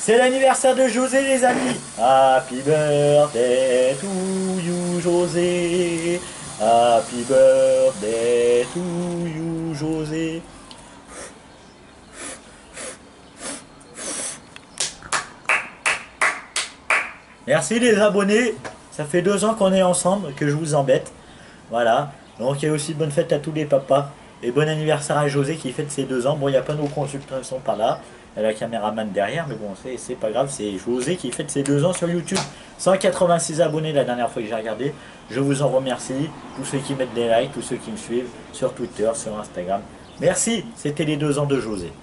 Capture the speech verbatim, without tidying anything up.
C'est l'anniversaire de José, les amis. Happy birthday to you, José. Happy birthday to you, José. Merci les abonnés. Ça fait deux ans qu'on est ensemble, que je vous embête. Voilà. Donc il y a aussi bonne fête à tous les papas. Et bon anniversaire à José qui fête ses deux ans. Bon, il n'y a pas nos consultants, ils sont pas là. Il y a la caméraman derrière, mais bon, c'est pas grave. C'est José qui fête ses deux ans sur YouTube. cent quatre-vingt-six abonnés la dernière fois que j'ai regardé. Je vous en remercie. Tous ceux qui mettent des likes, tous ceux qui me suivent sur Twitter, sur Instagram. Merci, c'était les deux ans de José.